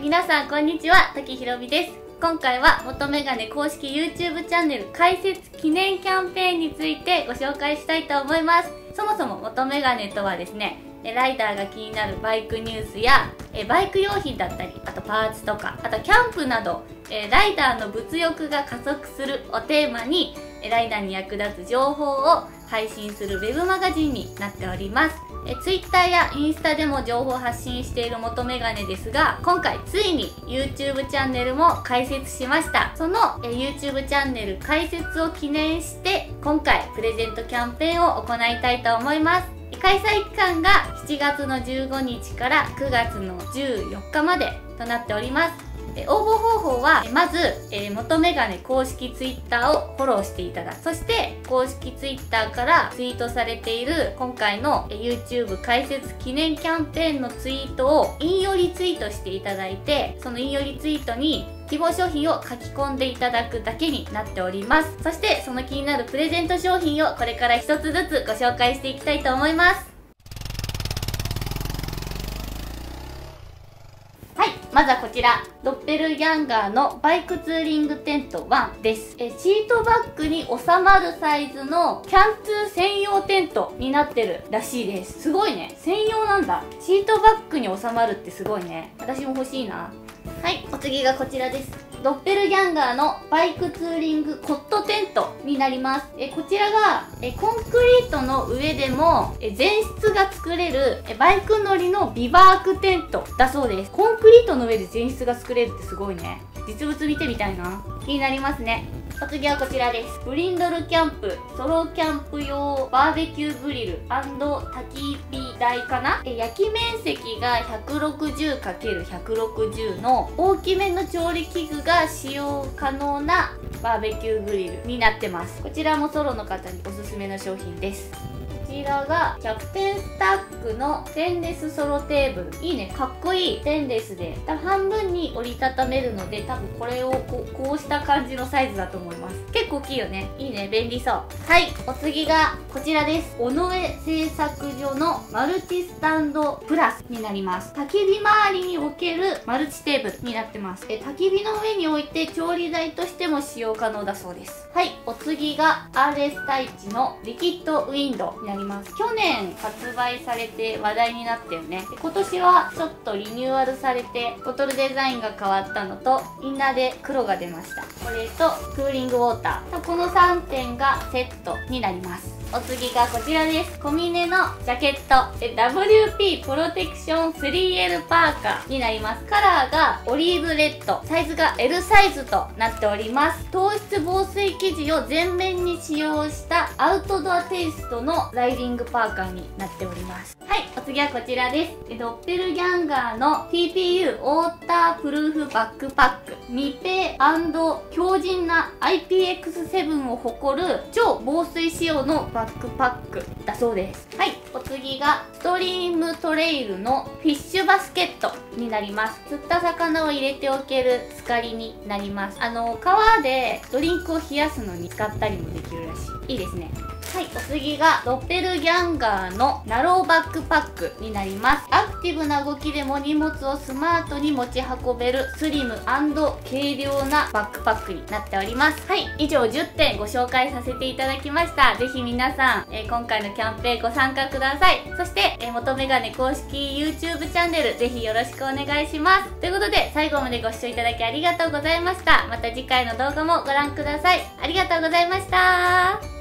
皆さんこんにちは、滝ひろみです。今回は元メガネ公式 YouTube チャンネル開設記念キャンペーンについてご紹介したいと思います。そもそも元メガネとはですね、ライダーが気になるバイクニュースやバイク用品だったり、あとパーツとか、あとキャンプなどライダーの物欲が加速するをテーマにライダーに役立つ情報を配信するウェブマガジンになっております。Twitter やインスタでも情報を発信している元メガネですが、今回ついに YouTube チャンネルも開設しました。その YouTube チャンネル開設を記念して今回プレゼントキャンペーンを行いたいと思います。開催期間が7月の15日から9月の14日までとなっております。応募方法はまず元メガネ公式 Twitter をフォローしていただく。そして公式 Twitter からツイートされている今回の YouTube 開設記念キャンペーンのツイートを引用リツイートしていただいて、その引用リツイートに希望商品を書き込んでいただくだけになっております。そしてその気になるプレゼント商品をこれから一つずつご紹介していきたいと思います。まずはこちら、ドッペルギャンガーのバイクツーリングテント1です。シートバッグに収まるサイズのキャンツー専用テントになってるらしいです。すごいね。専用なんだ。シートバッグに収まるってすごいね。私も欲しいな。はい、お次がこちらです。ドッペルギャンガーのバイクツーリングコットテントになります。こちらがコンクリートの上でも全室が作れるバイク乗りのビバークテントだそうです。コンクリートの上で全室が作れるってすごいね。実物見てみたいな。気になりますね。お次はこちらです。ブリンドルキャンプソロキャンプ用バーベキューグリル&焚き火台かな。焼き面積が 160×160 の大きめの調理器具が使用可能なバーベキューグリルになってます。こちらもソロの方におすすめの商品です。こちらがキャプテンスタックのステンレスソロテーブル。いいね、かっこいい。ステンレスで半分に折りたためるので、多分これをこうした感じのサイズだと思います。結構大きいよね。いいね、便利そう。はい、お次がこちらです。尾上製作所のマルチスタンドプラスになります。焚き火周りに置けるマルチテーブルになってます。焚き火の上に置いて調理台としても使用可能だそうです。はい、お次が RS 太一のリキッドウィンドウになります。去年発売されて話題になったよね。今年はちょっとリニューアルされてボトルデザインが変わったのと、インナーで黒が出ました。これとクーリングウォーター、この3点がセットになります。お次がこちらです。コミネのジャケット WP プロテクション 3L パーカーになります。カラーがオリーブレッド、サイズが L サイズとなっております。糖質防水生地を全面に使用したアウトドアテイストのライディングパーカーになっております。はい、お次はこちらです。ドッペルギャンガーの TPU ウォータープルーフバックパック、密閉&強靭な IPX7 を誇る超防水仕様のバックパックだそうです。はい、お次がストリームトレイルのフィッシュバスケットになります。釣った魚を入れておけるスカリになります。川でドリンクを冷やすのに使ったりもできるらしい。いいですね。はい、お次がドッペルギャンガーのナローバックパックになります。アクティブな動きでも荷物をスマートに持ち運べるスリム&軽量なバックパックになっております。はい、以上10点ご紹介させていただきました。ぜひ皆さん、今回のキャンペーンご参加ください。そして、元メガネ公式 YouTube チャンネルぜひよろしくお願いします。ということで最後までご視聴いただきありがとうございました。また次回の動画もご覧ください。ありがとうございました。